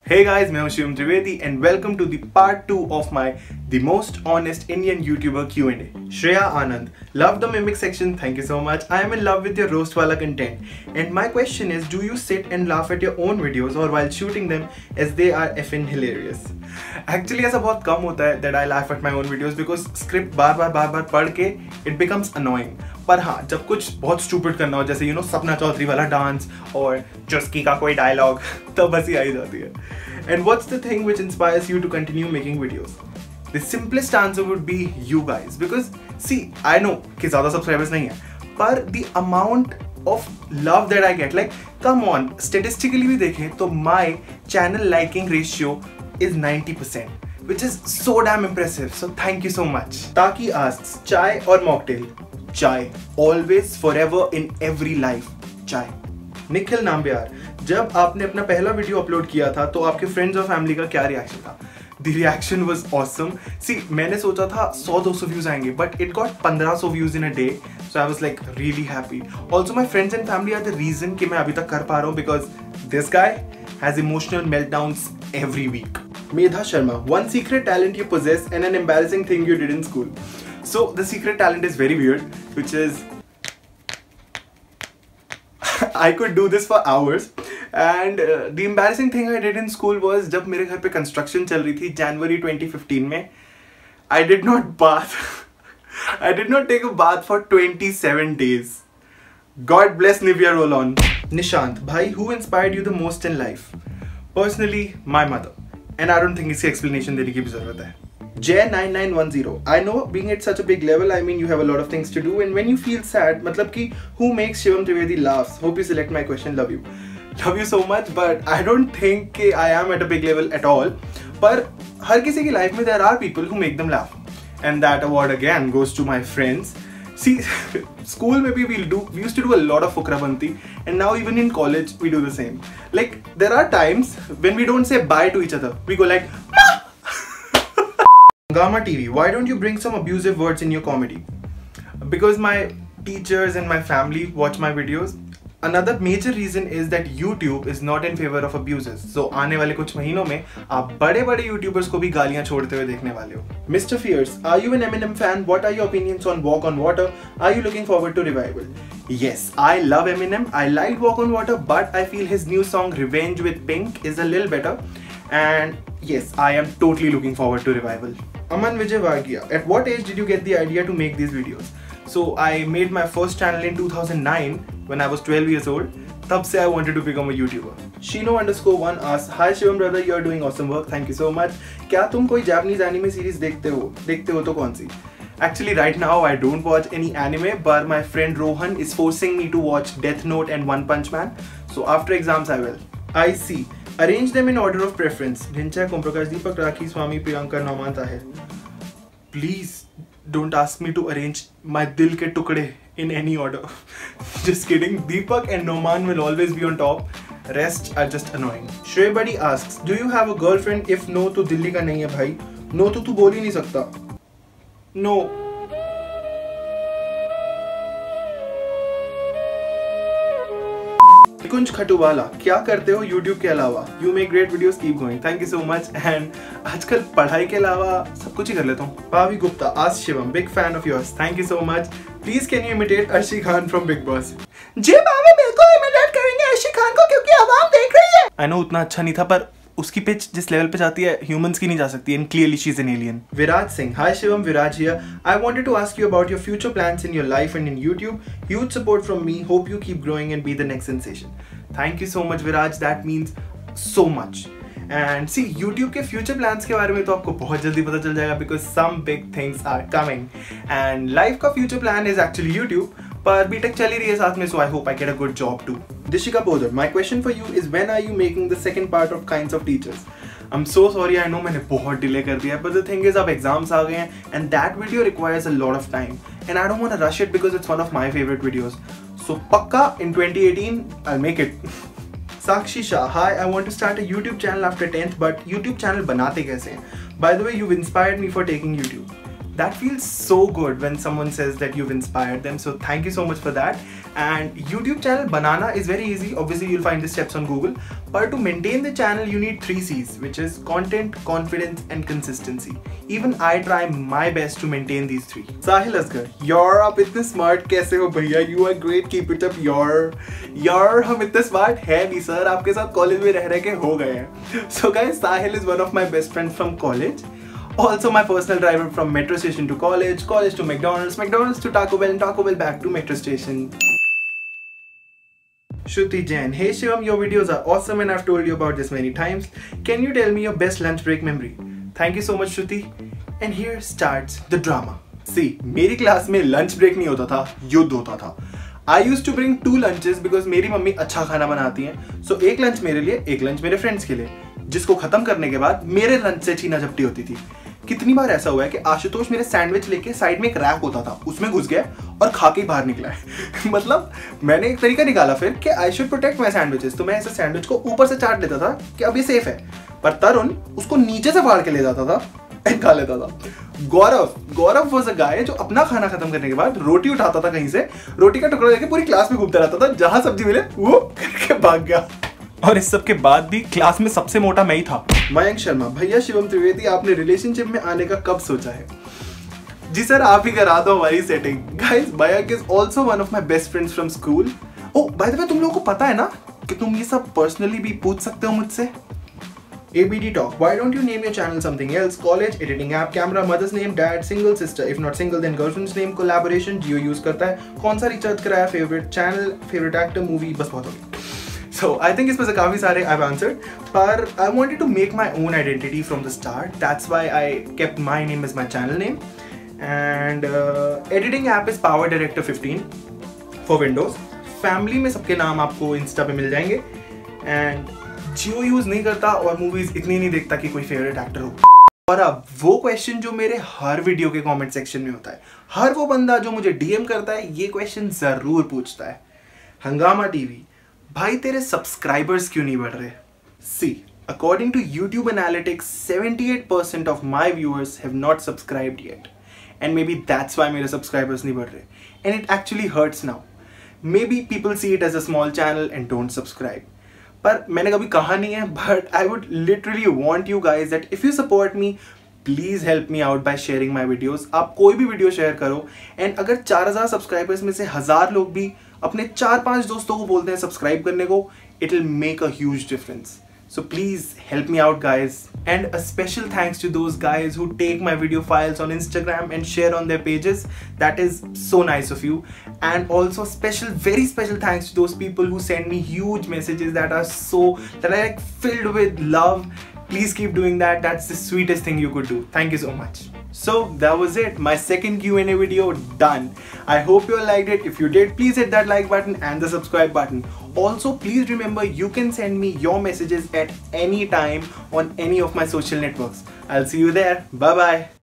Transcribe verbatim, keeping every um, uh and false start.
Hey guys, मैं हूं Shivam Trivedi and welcome to the part two of my The Most Honest Indian YouTuber Q and A. Shreya Anand, love the mimic section, thank you so much. I am in love with your roast wala content. And my question is, do you sit and laugh at your own videos or while shooting them as they are effing hilarious? Actually ऐसा बहुत कम होता है that I laugh at my own videos because script बार बार बार बार पढ़ के it becomes annoying. पर हाँ, जब कुछ बहुत stupid करना हो जैसे you know सपना चौधरी वाला डांस और चुस्की का कोई डायलॉग तब हंसी आई जाती है. And what's the thing which inspires you to continue making videos? The simplest answer would be you guys, because see, I know कि ज़्यादा subscribers नहीं है, पर the amount of love that I get, like come on, statistically भी देखें तो my channel liking ratio is ninety percent, which is so damn impressive. So thank you so much. Taki asks, chai or mocktail? Chai, always, forever, in every life. Chai. Nikhil Nambiar, जब आपने अपना पहला video upload किया था तो आपके friends और family का क्या रिएक्शन था? The reaction was awesome. See, मैंने सोचा था सौ दो सौ व्यूज आएंगे, but it got पंद्रह सौ views in a day, so I was like really happy. Also, my friends and family are the reason कि मैं अभी तक कर पा रहा हूँ because this guy has emotional meltdowns every week. Medha Sharma, one secret talent you possess and an embarrassing thing you did in school. So the secret talent is very weird, which is I could do this for hours. And uh, the embarrassing thing I did in school was जब मेरे घर पे construction चल रही थी January twenty fifteen में, I did not bath. I did not take a bath for twenty-seven days. God bless Nivea roll-on. Nishant, भाई, who inspired you the most in life? Personally, my mother. And I don't think इसकी explanation देने की भी ज़रूरत है. J nine nine one zero. I know being at such a big level, I mean you have a lot of things to do, and when you feel sad, मतलब कि who makes Shivam Trivedi laughs? Hope you select my question. Love you. Love you so much, but I don't think कि I am at a big level at all. पर हर किसी की life में there are people who make them laugh, and that award again goes to my friends. See, school में भी we do we used to do a lot of fukrabanti, and now even in college we do the same. Like there are times when we don't say bye to each other. We go like, Ma! Gama T V, why don't you bring some abusive words in your comedy? Because my teachers and my family watch my videos. Another major reason is that YouTube is not in favor of abuses. So आने वाले कुछ महीनों में आप बड़े बड़े YouTubers को भी गालियाँ छोड़ते हुए देखने वाले हो. Mister Fierce, are you an Eminem fan? What are your opinions on Walk on Water? Are you looking forward to revival? Yes, I love Eminem. I liked Walk on Water, but I feel his new song Revenge with Pink is a little better. And yes, I am totally looking forward to revival. Aman Vijay Vagia, at what age did you get the idea to make these videos? So I made my first channel in two thousand nine when I was twelve years old. तब से I wanted to become a YouTuber. Shino underscore one asks, Hi Shivam brother, you are doing awesome work. Thank you so much. क्या तुम कोई Japanese anime series देखते हो? देखते हो तो कौन सी? Actually right now I don't watch any anime, but my friend Rohan is forcing me to watch Death Note and One Punch Man. So after exams I will. I see. Arrange them in order of preference. Dhinchak, Om Prakash, Deepak, Rakhi, Swami, Priyanka, Nauman, Tahir. Please don't ask me to arrange my dil ke tukde in any order. Just kidding. Deepak and Nauman will always be on top. Rest are just annoying. Shrey Buddy asks, do you have a girlfriend? If no, to Delhi ka nahi hai bhai. No to tu bol hi nahi sakta. No. कुंज खटुवाला, क्या करते हो YouTube के अलावा? You make great videos, keep going. Thank you so much. And आजकल पढ़ाई के अलावा सब कुछ ही कर लेता हूँ. पावी Gupta, ask Shivam, big fan of yours. Thank you so much. Please can you imitate Arshi Khan from Big Boss? जी बाबा बिल्कुल imitate करेंगे अर्शी खान को क्योंकि आवाम देख रही है. I know उतना अच्छा नहीं था पर उसकी पिच जिस लेवल पे जाती है ह्यूमंस की नहीं जा सकती, and clearly she's an alien. Viraj Singh, hi Shivam, Viraj here. I wanted to ask you about your future plans in your life and in YouTube. Huge support from me. Hope you keep growing and be the next sensation. Thank you so much Viraj, that means so much. And see, YouTube के future plans के बारे में तो आपको बहुत जल्दी पता चल जाएगा because some big things are coming. And life का future plan is actually YouTube. पर बीटेक चल ही रही है साथ में, so I hope I get a good job too. Dishika Podar, my question for you is when are you making the second part of Kinds of Teachers? I'm so sorry, I know मैंने बहुत delay कर दिया है, but the thing is अब exams आ गए हैं and that video requires a lot of time and I don't want to rush it because it's one of my favorite videos. So पक्का in twenty eighteen I'll make it. Sakshi Shah, hi, I want to start a YouTube channel after tenth, but YouTube channel बनाते कैसे हैं? By the way, you've inspired me for taking YouTube. that feels so good when someone says that you've inspired them. So thank you so much for that. And YouTube channel banana is very easy. Obviously you'll find the steps on Google, but to maintain the channel you need three C's, which is content, confidence and consistency. Even I try my best to maintain these three. Sahil Asgar, you're आप इतने smart कैसे हो भैया? You are great, keep it up. You're यार हम इतने smart है नहीं सर, आपके साथ कॉलेज में रह रह के हो गए हैं. So guys, Sahil is one of my best friends from college. Also my personal driver from metro station to college, college to McDonald's, McDonald's to Taco Bell, and Taco Bell back to metro station. Shruti Jain, hey Shivam, your videos are awesome and I've told you about this many times. Can you tell me your best lunch break memory? Thank you so much Shruti. And here starts the drama. See, मेरी class में lunch break नहीं होता था, युद्ध होता था. I used to bring two lunches because मेरी mummy अच्छा खाना बनाती हैं. So एक lunch मेरे लिए, एक lunch मेरे friends के लिए, जिसको खत्म करने के बाद मेरे lunch से छीना झपटी होती थी. कितनी बार ऐसा हुआ है कि आशुतोष मेरे सैंडविच लेके साइड में एक रैक होता था, उसमें घुस गया और खा के बाहर निकला है. मतलब मैंने एक तरीका निकाला फिर कि I should protect my sandwiches, तो मैं ऐसे सैंडविच को ऊपर से चाट लेता था कि अब ये सेफ है, पर तरुण उसको नीचे से फाड़ के ले जाता था एंड खा लेता था. गौरव गौरव वाज अ गाय जो अपना खाना खत्म करने के बाद रोटी उठाता था कहीं से, रोटी का टुकड़ा लेके पूरी क्लास में घूमता रहता था, जहां सब्जी मिले वो करके भाग गया. और इस सब के बाद भी क्लास में सबसे मोटा मैं ही था. मयंक शर्मा, भैया शिवम त्रिवेदी, आपने रिलेशनशिप में आने का कब सोचा है? जी सर, आप ही करा दो हमारी setting. Guys, Mayank is also one of my best friends from school. Oh by the way, तुम लोगों को पता है ना कि तुम ये सब पर्सनली भी पूछ सकते हो मुझसे. A B D Talk, why don't you name your channel something else? College, editing app, camera, mother's name, dad, single, sister. If not single, then girlfriend's name, collaboration, Jio use करता है, कौन सा recharge कराया, favorite channel, favorite actor, movie, बस बहुत हो गया. So I think इसमें से काफी सारे I've answered, पर I wanted to make my own identity from the start. That's why I kept my name as my channel name. And uh, editing app is Power Director fifteen for Windows. Family में सबके नाम आपको Insta पे मिल जाएंगे. And Jio use नहीं करता और movies इतनी नहीं देखता कि कोई फेवरेट एक्टर हो. और अब वो क्वेश्चन जो मेरे हर वीडियो के कमेंट सेक्शन में होता है, हर वो बंदा जो मुझे डीएम करता है ये क्वेश्चन जरूर पूछता है. हंगामा टीवी, भाई तेरे सब्सक्राइबर्स क्यों नहीं बढ़ रहे? See, according to YouTube analytics seventy-eight percent of my viewers have not subscribed yet, and maybe that's why मेरे सब्सक्राइबर्स नहीं बढ़ रहे. And it actually hurts now. Maybe people see it as a small channel and don't subscribe. पर मैंने कभी कहा नहीं है, but I would literally want you guys that if you support me, please help me out by sharing my videos. आप कोई भी video share करो, एंड अगर चार हजार सब्सक्राइबर्स में से हजार लोग भी अपने चार पांच दोस्तों को बोलते हैं सब्सक्राइब करने को, it will make a huge difference. So please help me out guys, and a special thanks to those guys who take my video files on Instagram and share on their pages. That is so nice of you. And also special, very special thanks to those people who send me huge messages that are so, that are like filled with love. Please keep doing that. That's the sweetest thing you could do. Thank you so much. So that was it, my second Q and A video done. I hope you all liked it. If you did, please hit that like button and the subscribe button. Also, please remember you can send me your messages at any time on any of my social networks. I'll see you there. Bye bye.